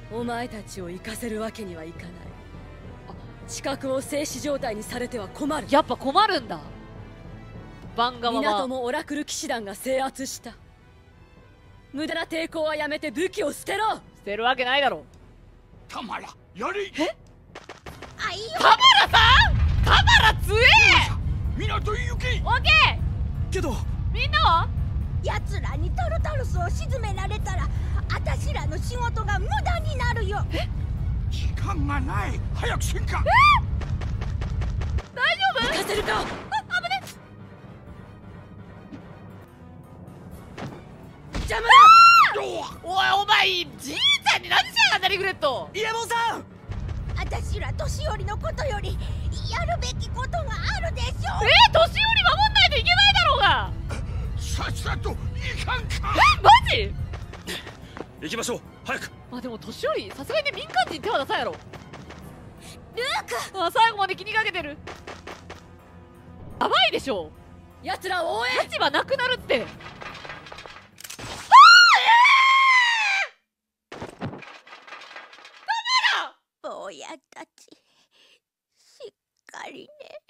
お前たちを行かせるわけにはいかない。視覚を静止状態にされては困る。 やっぱ困るんだ。バン側は港もオラクル騎士団が制圧した。無駄な抵抗はやめて武器を捨てろ。 捨てるわけないだろ。 タマラやれ。 あいよ。 タマラさん、タマラ強え。 港へ行け。 オッケー。 けどみんなは奴らにタルタルスを沈められたらあたしらの仕事が無駄になるよ。 時間がない。早くせんか。 大丈夫？ 行かせるか。 あ、危ね。 邪魔だ。 おい、お前じいちゃんに何しやがんだリグレット。 イエモンさん。 あたしら年寄りのことよりやるべきことがあるでしょ。 年寄り守んないといけないだろうが。 さっさといかんか。 マジ？ 行きましょう、早く。 まあでも年寄りさすがに民間人手は出さんやろ。 ルーク、 あ、最後まで気にかけてる。やばいでしょ。 奴らを追え。 立場なくなるって。 坊やたちしっかりね。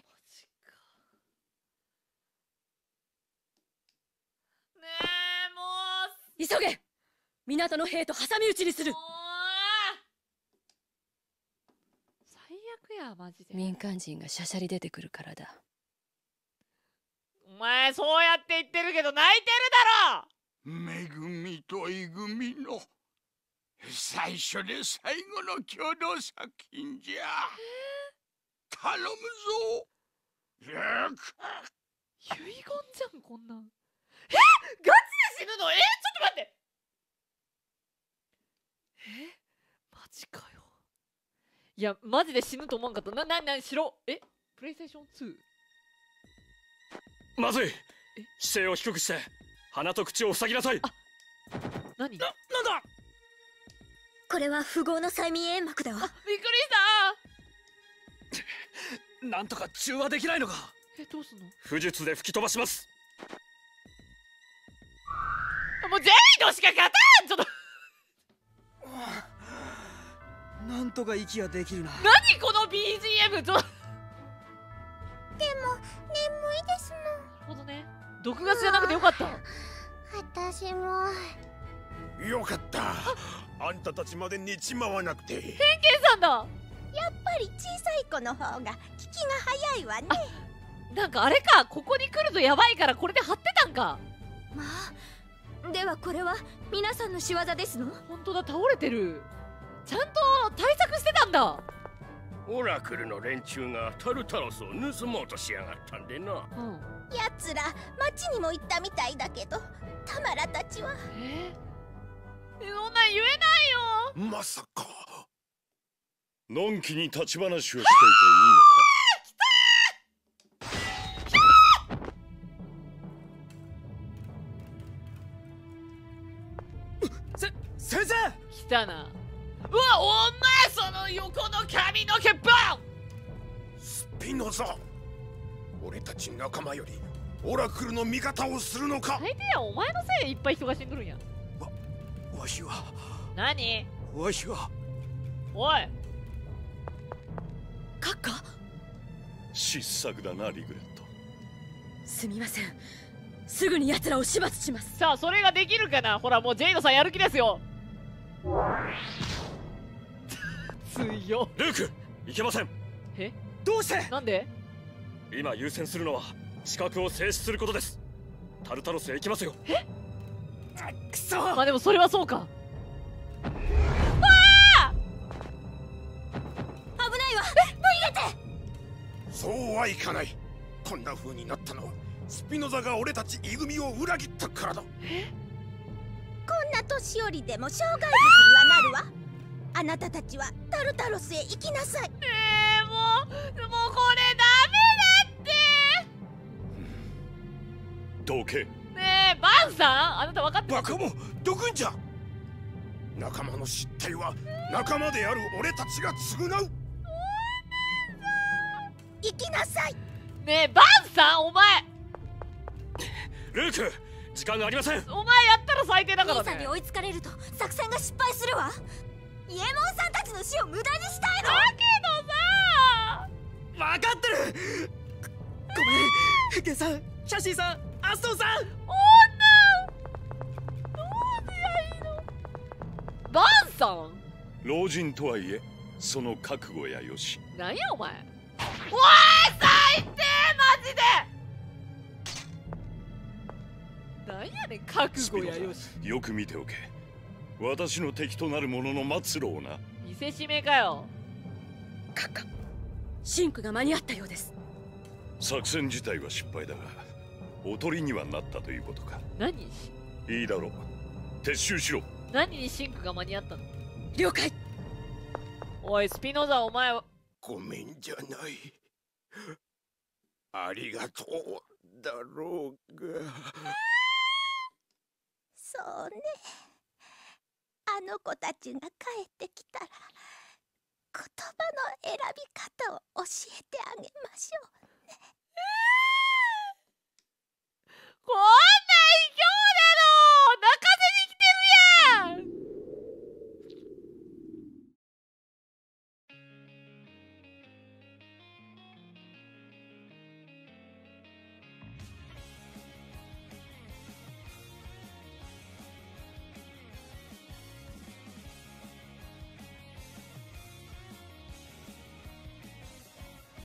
ねえ、もう急げ。港の兵と挟み撃ちにする。 最悪やマジで。 民間人がしゃしゃり出てくるからだ。 お前そうやって言ってるけど泣いてるだろ。 恵みとい組の最初で最後の共同作品じゃ。頼むぞルーク。 遺言じゃんこんなん。ガチで死ぬの？ちょっと待って。マジかよ。いやマジで死ぬと思わんかった。しろ。プレイステーション2。 まずい。姿勢を低くして鼻と口を塞ぎなさい。 何？ なんだ。 これは符号の催眠煙幕だわ。 びっくりした。 なんとか中和できないのか。 どうすんの？ 武術で吹き飛ばします。 もうジェイドしか勝たん。ちょっとなんとか息ができるな。 何この BGM。 でも眠いですの。 なるほどね。毒ガスじゃなくてよかった。 私も。 よかった。あんたたちまで寝ちまわなくて。 ケンさんだ。 やっぱり小さい子の方が聞きが早いわね。 なんかあれか、ここに来るとやばいからこれで張ってたんか。 まあ、ではこれは皆さんの仕業ですの？ 本当だ、倒れてる。ちゃんと対策してたんだ。 オラクルの連中がタルタロスを盗もうとしやがったんでな。 やつら町にも行ったみたいだけど、タマラたちは。 そんなん言えないよ。 まさかのんきに立ち話をしていていいのか。 先生。 来たな。うわ、お前その横の髪の毛ボン。 スピノザ、俺たち仲間よりオラクルの味方をするのか。 最低や、お前のせいでいっぱい人が死んどるんや。 わしはおい閣下。 失策だなリグレット。 すみません。すぐに奴らを始末します。 さあそれができるかな。ほらもうジェイドさんやる気ですよ。強っ。 ルーク、いけません。 どうして。 なんで？ 今優先するのは視覚を静止することです。タルタロスへ行きますよ。 くそ。 まあでもそれはそうか。 危ないわ。逃げて。 そうはいかない。こんな風になったのはスピノザが俺たちイ組を裏切ったからだ。 こんな年寄りでも障害物にはなるわ。あなたたちはタルタロスへ行きなさい。 もうこれダメだって。 どけ。 ねえバンさん、あなた分かってます？ バカもどくんじゃ。仲間の失態は仲間である俺たちが償う。 行きなさい。 ねえバンさん、お前ルーク、時間がありません。 やったら最低だからね。 兄さんに追いつかれると作戦が失敗するわ。 伊右衛門さんたちの死を無駄にしたいの？ だけどさ分かってる。ごめん、ゲンさん、シャシーさん、アストンさん。 どうすりゃいいの？バンさん老人とはいえその覚悟やよし。 なんやお前。おい最低マジで。なんやねん覚悟やよし。 スピノザよく見ておけ。私の敵となる者の末路をな。 見せしめかよ。 閣下、シンクが間に合ったようです。 作戦自体は失敗だがおとりにはなったということか。 何にいいだろう、撤収しろ。 何にシンクが間に合ったの？ 了解。 おいスピノザお前は。 ごめんじゃない、ありがとうだろうが。 そうね、あの子たちが帰ってきたら言葉の選び方を教えてあげましょうね。